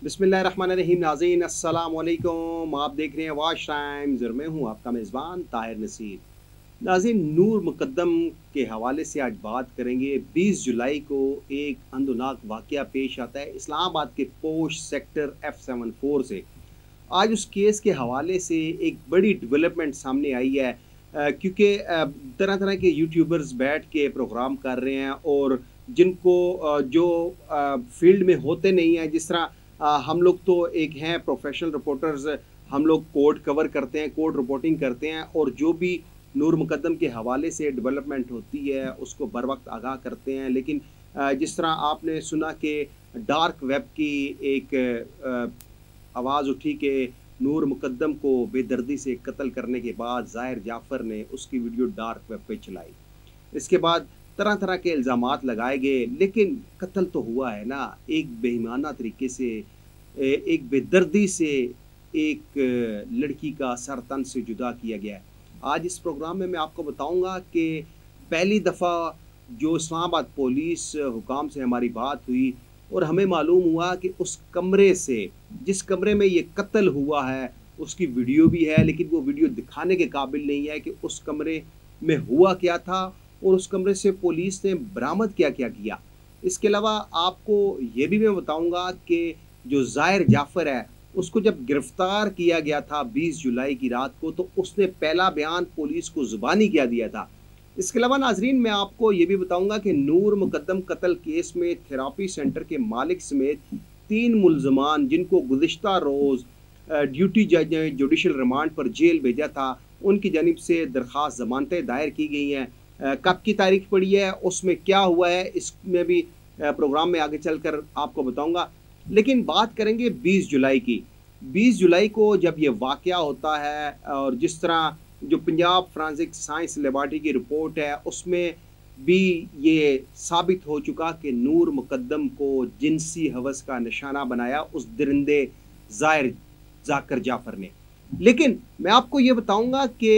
बिस्मिल्लाहिर्रहमानिर्रहीम। नाज़रीन अस्सलाम वालेकुम। आप देख रहे हैं वाच टाइम्स और मैं हूं आपका मेज़बान ताहिर नसीर। नाज़रीन, नूर मुकद्दम के हवाले से आज बात करेंगे। 20 जुलाई को एक अंदोनाक वाक़या पेश आता है इस्लामाबाद के पोश सेक्टर F74 से। आज उस केस के हवाले से एक बड़ी डेवलपमेंट सामने आई है, क्योंकि तरह तरह के यूट्यूबर्स बैठ के प्रोग्राम कर रहे हैं और जिनको जो फील्ड में होते नहीं हैं, जिस तरह हम लोग तो एक हैं प्रोफेशनल रिपोर्टर्स, हम लोग कोर्ट कवर करते हैं, कोर्ट रिपोर्टिंग करते हैं और जो भी नूर मुकद्दम के हवाले से डेवलपमेंट होती है उसको बर वक्त आगाह करते हैं। लेकिन जिस तरह आपने सुना कि डार्क वेब की एक आवाज़ उठी कि नूर मुकद्दम को बेदर्दी से कत्ल करने के बाद ज़ाहिर जाफ़र ने उसकी वीडियो डार्क वेब पे चलाई। इसके बाद तरह तरह के इल्ज़ामात लगाए गए, लेकिन कत्ल तो हुआ है ना, एक बेईमाना तरीके से, एक बेदर्दी से एक लड़की का सर तन से जुदा किया गया है। आज इस प्रोग्राम में मैं आपको बताऊंगा कि पहली दफ़ा जो इस्लामाबाद पुलिस हुकाम से हमारी बात हुई और हमें मालूम हुआ कि उस कमरे से, जिस कमरे में ये कत्ल हुआ है, उसकी वीडियो भी है, लेकिन वो वीडियो दिखाने के काबिल नहीं है कि उस कमरे में हुआ क्या था और उस कमरे से पुलिस ने बरामद क्या क्या किया। इसके अलावा आपको ये भी मैं बताऊंगा कि जो ज़ाहिर जाफ़र है उसको जब गिरफ़्तार किया गया था 20 जुलाई की रात को, तो उसने पहला बयान पुलिस को ज़ुबानी क्या दिया था। इसके अलावा नाजरीन, मैं आपको ये भी बताऊंगा कि नूर मुकद्दम कत्ल केस में थेरापी सेंटर के मालिक समेत 3 मुल्ज़मान जिनको गुज़िश्ता रोज़ ड्यूटी जज ने जुडिशल रिमांड पर जेल भेजा था, उनकी जानिब से दरख्वास्त ज़मानतें दायर की गई हैं। कब की तारीख पड़ी है, उसमें क्या हुआ है, इसमें भी प्रोग्राम में आगे चलकर आपको बताऊंगा। लेकिन बात करेंगे 20 जुलाई की। 20 जुलाई को जब ये वाक़या होता है और जिस तरह जो पंजाब फॉरेंसिक साइंस लेबॉरेटरी की रिपोर्ट है उसमें भी ये साबित हो चुका कि नूर मुकद्दम को जिनसी हवस का निशाना बनाया उस दरिंदे ज़ाहिर जाकर जाफ़र ने। लेकिन मैं आपको ये बताऊंगा कि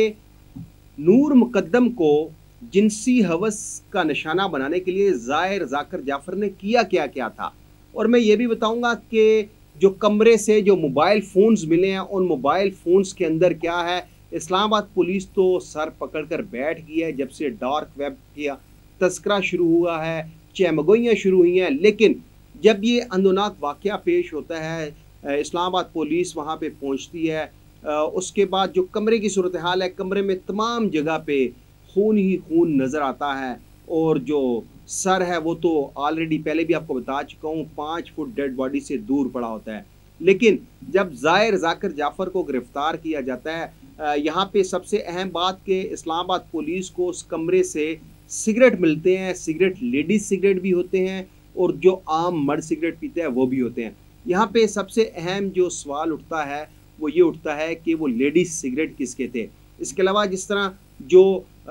नूर मुकद्दम को जिनसी हवस का निशाना बनाने के लिए ज़ाहिर जाकर जाफ़र ने किया क्या क्या था, और मैं ये भी बताऊंगा कि जो कमरे से जो मोबाइल फ़ोन्स मिले हैं उन मोबाइल फ़ोन्स के अंदर क्या है। इस्लामाबाद पुलिस तो सर पकड़ कर बैठ गई है जब से डार्क वेब का तस्करा शुरू हुआ है, चहमगोइयाँ शुरू हुई हैं। लेकिन जब ये अंदोनाक वाक़या पेश होता है, इस्लामाबाद पुलिस वहाँ पे पहुँचती है, उसके बाद जो कमरे की सूरत हाल है, कमरे में तमाम जगह पे खून ही खून नज़र आता है और जो सर है वो तो ऑलरेडी पहले भी आपको बता चुका हूँ 5 फुट डेड बॉडी से दूर पड़ा होता है। लेकिन जब ज़ाहिर जाकर जाफ़र को गिरफ़्तार किया जाता है, यहाँ पे सबसे अहम बात कि इस्लामाबाद पुलिस को उस कमरे से सिगरेट मिलते हैं। सिगरेट लेडीज़ सिगरेट भी होते हैं और जो आम मर्द सिगरेट पीते हैं वो भी होते हैं। यहाँ पे सबसे अहम जो सवाल उठता है वो ये उठता है कि वो लेडीज़ सिगरेट किसके थे। इसके अलावा जिस तरह जो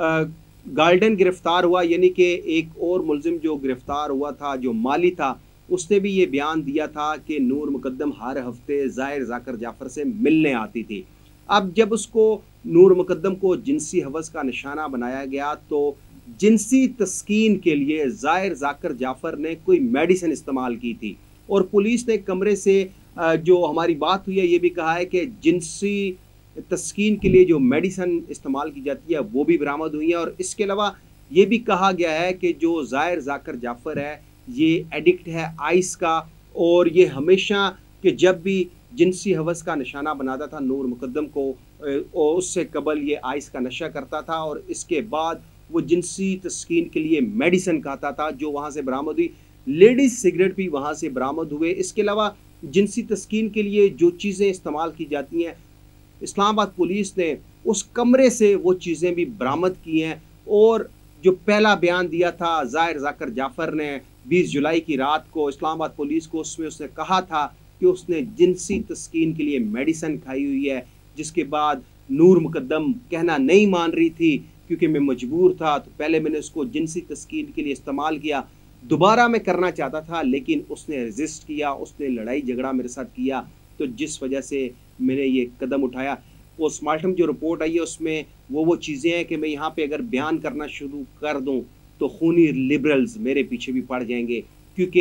गार्डन गिरफ़्तार हुआ, यानी कि एक और मुलजिम जो गिरफ़्तार हुआ था जो माली था, उसने भी ये बयान दिया था कि नूर मुकद्दम हर हफ्ते ज़ाहिर जाकर जाफ़र से मिलने आती थी। अब जब उसको नूर मुकद्दम को जिनसी हवस का निशाना बनाया गया तो जिनसी तस्कीन के लिए ज़ाहिर जाकर जाफ़र ने कोई मेडिसिन इस्तेमाल की थी और पुलिस ने कमरे से जो हमारी बात हुई है ये भी कहा है कि जिनसी तस्कीन के लिए जो मेडिसिन इस्तेमाल की जाती है वो भी बरामद हुई है। और इसके अलावा ये भी कहा गया है कि जो ज़ाहिर जाकर जाफ़र है ये एडिक्ट है आइस का, और ये हमेशा कि जब भी जिनसी हवस का निशाना बनाता था नूर मुकद्दम को, और उससे कबल ये आइस का नशा करता था और इसके बाद वो जिनसी तस्कीन के लिए मेडिसिन खाता था जो वहाँ से बरामद हुई। लेडीज़ सिगरेट भी वहाँ से बरामद हुए। इसके अलावा जिनसी तस्कीन के लिए जो चीज़ें इस्तेमाल की जाती हैं, इस्लामाबाद पुलिस ने उस कमरे से वो चीज़ें भी बरामद की हैं। और जो पहला बयान दिया था ज़ाहिर जाकर जाफ़र ने 20 जुलाई की रात को इस्लामाबाद पुलिस को, उसमें उसने कहा था कि उसने जिनसी तस्कीन के लिए मेडिसिन खाई हुई है, जिसके बाद नूर मुकद्दम कहना नहीं मान रही थी क्योंकि मैं मजबूर था, तो पहले मैंने उसको जिनसी तस्कीन के लिए इस्तेमाल किया, दोबारा मैं करना चाहता था लेकिन उसने रेजिस्ट किया, उसने लड़ाई झगड़ा मेरे साथ किया, तो जिस वजह से मैंने ये कदम उठाया। पोस्टमार्टम जो रिपोर्ट आई है उसमें वो चीज़ें हैं कि मैं यहाँ पे अगर बयान करना शुरू कर दूँ तो खूनी लिबरल्स मेरे पीछे भी पड़ जाएंगे, क्योंकि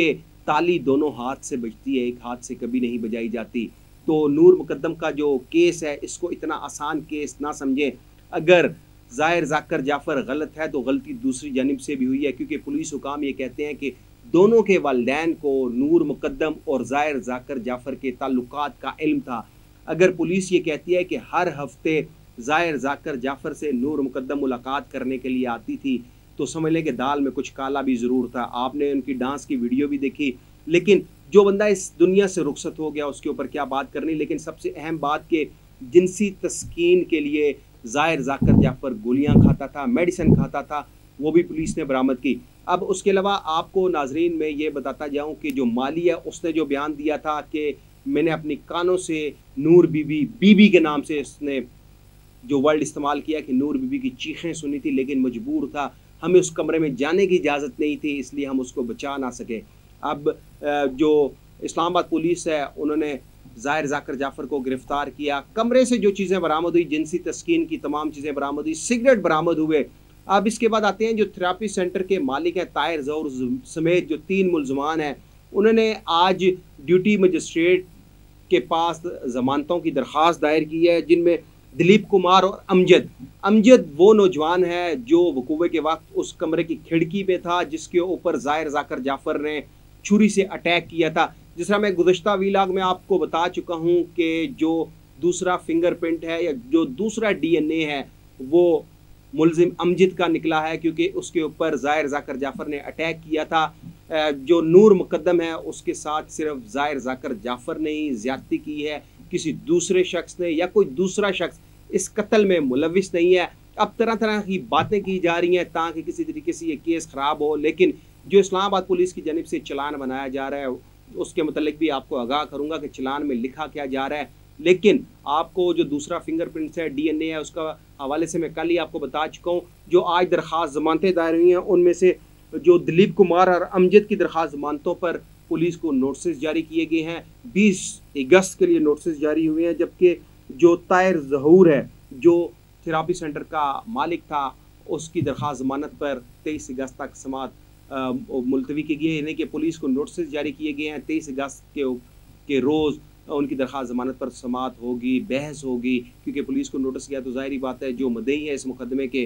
ताली दोनों हाथ से बजती है, एक हाथ से कभी नहीं बजाई जाती। तो नूर मुकद्दम का जो केस है, इसको इतना आसान केस ना समझें। अगर ज़ाहिर ज़ाकर जाफ़र गलत है तो गलती दूसरी जानिब से भी हुई है, क्योंकि पुलिस हुकाम ये कहते हैं कि दोनों के वालिदैन को नूर मुकद्दम और ज़ाहिर ज़ाकर जाफ़र के ताल्लुकात का इल्म था। अगर पुलिस ये कहती है कि हर हफ्ते ज़ाहिर ज़ाकर जाफ़र से नूर मुकद्दम मुलाकात करने के लिए आती थी, तो समझ लें कि दाल में कुछ काला भी ज़रूर था। आपने उनकी डांस की वीडियो भी देखी, लेकिन जो बंदा इस दुनिया से रुखसत हो गया उसके ऊपर क्या बात करनी। लेकिन सबसे अहम बात कि जिनसी तस्कीन के लिए ज़ाहिर ज़ाकर जाफ़र गोलियाँ खाता था, मेडिसिन खाता था, वो भी पुलिस ने बरामद की। अब उसके अलावा आपको नाजरीन में ये बताता जाऊँ कि जो माली है उसने जो बयान दिया था कि मैंने अपनी कानों से नूर बीबी के नाम से इसने जो वर्ड इस्तेमाल किया कि नूर बीबी की चीखें सुनी थी, लेकिन मजबूर था, हमें उस कमरे में जाने की इजाज़त नहीं थी, इसलिए हम उसको बचा ना सके। अब जो इस्लामाबाद पुलिस है उन्होंने ज़ाहिर ज़ाकर जाफ़र को गिरफ़्तार किया। कमरे से जो चीज़ें बरामद हुई, जिनसी तस्कीन की तमाम चीज़ें बरामद हुई, सिगरेट बरामद हुए। अब इसके बाद आते हैं जो थेरेपी सेंटर के मालिक हैं ताहिर ज़हूर समेत जो 3 मुलज़मान हैं, उन्होंने आज ड्यूटी मजिस्ट्रेट के पास ज़मानतों की दरख्वास्त दायर की है, जिनमें दिलीप कुमार और अमजद वो नौजवान है जो वकूवे के वक्त उस कमरे की खिड़की पे था जिसके ऊपर ज़ाहिर ज़ाकर जाफ़र ने छुरी से अटैक किया था। जिस तरह मैं गुज़श्ता व्लॉग में आपको बता चुका हूँ कि जो दूसरा फिंगरप्रिंट है या जो दूसरा DNA है वो मुलजिम अमजद का निकला है, क्योंकि उसके ऊपर ज़ाहिर ज़ाकर जाफ़र ने अटैक किया था। जो नूर मुकद्दम है उसके साथ सिर्फ ज़ाहिर ज़ाकर जाफ़र ने ही ज़्यादती की है, किसी दूसरे शख्स ने या कोई दूसरा शख्स इस कत्ल में मुलविस नहीं है। अब तरह तरह की बातें की जा रही हैं ताकि किसी तरीके से ये केस ख़राब हो, लेकिन जो इस्लामाबाद पुलिस की जानिब से चलान बनाया जा रहा है उसके मतलब भी आपको आगाह करूँगा कि चलान में लिखा क्या जा रहा है। लेकिन आपको जो दूसरा फिंगरप्रिंट्स है, DNA है, उसका हवाले से मैं कल ही आपको बता चुका हूँ। जो आज दरख्वास्त ज़मानतें दायर हुई हैं उनमें से जो दिलीप कुमार और अमजद की दरख्वास्त ज़मानतों पर पुलिस को नोटिस जारी किए गए हैं। 20 अगस्त के लिए नोटिस जारी हुए हैं, जबकि जो ताहिर ज़हूर है जो थेरेपी सेंटर का मालिक था उसकी दरख्वास्त ज़मानत पर 23 अगस्त तक समाअत मुलतवी की गई है, यानी कि पुलिस को नोटिस जारी किए गए हैं। 23 अगस्त के रोज़ उनकी दरख्वास्त ज़मानत पर समाअत होगी, बहस होगी, क्योंकि पुलिस को नोटिस किया तो ज़ाहिर बात है जो मुद्दई है इस मुकदमे के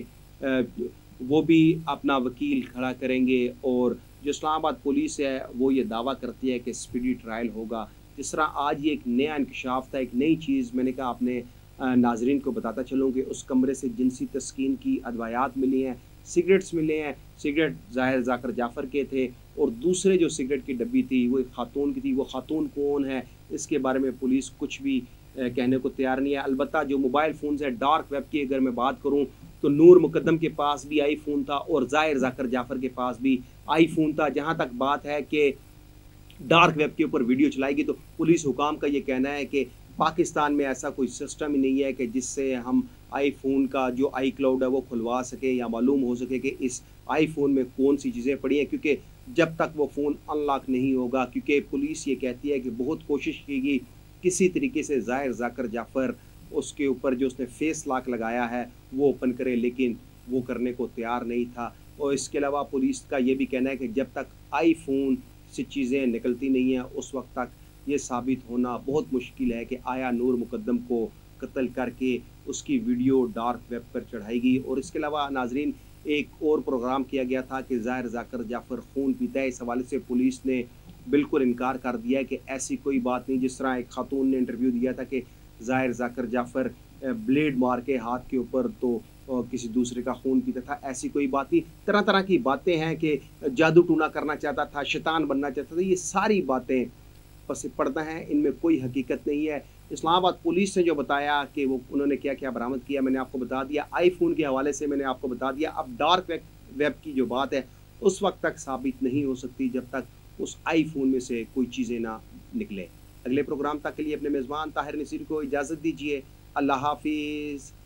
वो भी अपना वकील खड़ा करेंगे। और जो इस्लामाबाद पुलिस है वो ये दावा करती है कि स्पीडी ट्रायल होगा। जिस तरह आज ये एक नया इंकशाफ था, एक नई चीज़ मैंने कहा अपने नाजरीन को बताता चलूँ कि उस कमरे से जिनसी तस्कीन की अदवायात मिली हैं, सिगरेट्स मिले हैं। सिगरेट ज़ाहिर ज़ाकर जाफ़र के थे और दूसरे जो सिगरेट की डब्बी थी वो एक खातून की थी। वो खातून कौन है इसके बारे में पुलिस कुछ भी कहने को तैयार नहीं है। अलबत्ता जो मोबाइल फ़ोन्स है डार्क वेब की अगर मैं बात करूँ तो नूर मुकद्दम के पास भी आईफोन था और ज़ाहिर ज़ाकर जाफ़र के पास भी आईफोन था। जहाँ तक बात है कि डार्क वेब के ऊपर वीडियो चलाएगी तो पुलिस हुकाम का ये कहना है कि पाकिस्तान में ऐसा कोई सिस्टम ही नहीं है कि जिससे हम आईफोन का जो आई क्लाउड है वो खुलवा सके या मालूम हो सके कि इस आईफोन में कौन सी चीज़ें पड़ी हैं, क्योंकि जब तक वो फ़ोन अनलॉक नहीं होगा, क्योंकि पुलिस ये कहती है कि बहुत कोशिश की गई किसी तरीके से ज़ाहिर ज़ाकर जाफ़र उसके ऊपर जो उसने फेस लॉक लगाया है वो ओपन करे, लेकिन वो करने को तैयार नहीं था। और इसके अलावा पुलिस का ये भी कहना है कि जब तक आईफोन से चीज़ें निकलती नहीं हैं उस वक्त तक ये साबित होना बहुत मुश्किल है कि आया नूर मुकद्दम को कत्ल करके उसकी वीडियो डार्क वेब पर चढ़ाएगी। और इसके अलावा नाजरीन एक और प्रोग्राम किया गया था कि ज़ाहिर ज़ाकर जाफ़र खून पीता है, इस हवाले से पुलिस ने बिल्कुल इनकार कर दिया है कि ऐसी कोई बात नहीं। जिस तरह एक खातून ने इंटरव्यू दिया था कि ज़ाहिर ज़ाकर जाफ़र ब्लेड मार के हाथ के ऊपर तो किसी दूसरे का खून पीता था, ऐसी कोई बात नहीं। तरह तरह की बातें हैं कि जादू टूना करना चाहता था, शैतान बनना चाहता था, ये सारी बातें पस पर्दा हैं, इनमें कोई हकीकत नहीं है। इस्लामाबाद पुलिस ने जो बताया कि वो उन्होंने क्या क्या बरामद किया मैंने आपको बता दिया। आईफोन के हवाले से मैंने आपको बता दिया। अब डार्क वेब की जो बात है उस वक्त तक साबित नहीं हो सकती जब तक उस आईफोन में से कोई चीज़ें ना निकले। अगले प्रोग्राम तक के लिए अपने मेज़बान ताहिर नसीर को इजाज़त दीजिए। अल्लाह हाफिज़।